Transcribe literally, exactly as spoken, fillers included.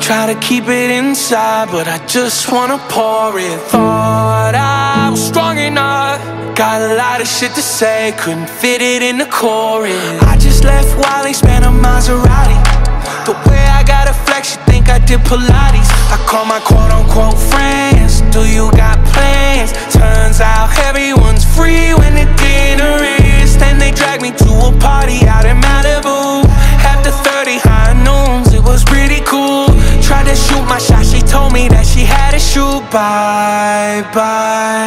Try to keep it inside, but I just wanna pour it. Thought I was strong enough, got a lot of shit to say, couldn't fit it in the chorus. I just left while they spent a Maserati. The way I got a flex, you think I did Pilates. I call my quote-unquote friends, do you got plans? Turns out everyone's free when the dinner is. Then they drag me to a party out in Malibu. After thirty high noons, it was pretty cool. Tried to shoot my shot, she told me that she had to shoot. Bye, bye.